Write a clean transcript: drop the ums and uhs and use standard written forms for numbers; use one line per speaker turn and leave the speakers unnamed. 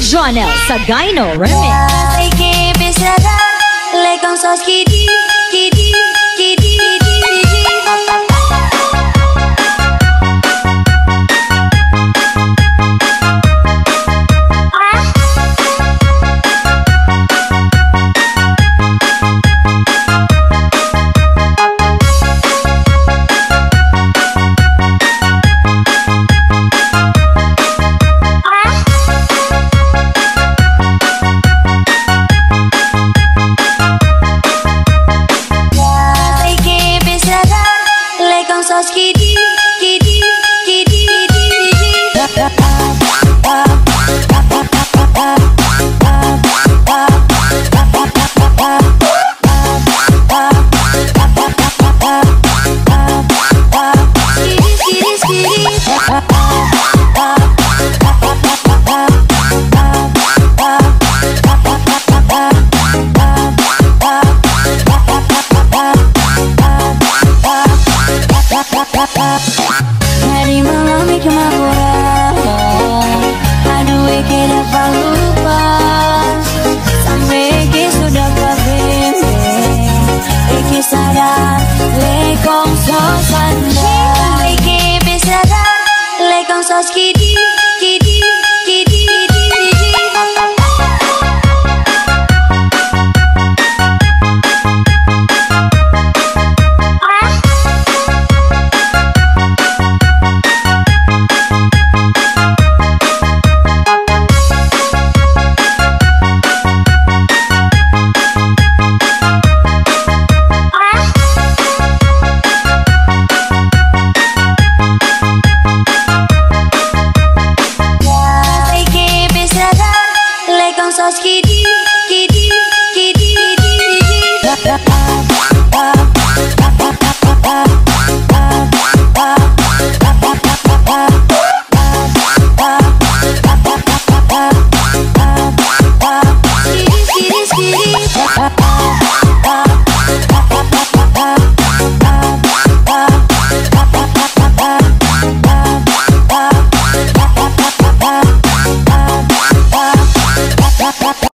Channel sa Gyno Remix.
Lekong so skidi, skidi, skidi, so skidi, skidi, skidi, hari malam kemaburan, aduh ke dapat lupa, sampai ke sudah kabembe, ke sadar, lekong so sandar, ke besadar, lekong so skidi.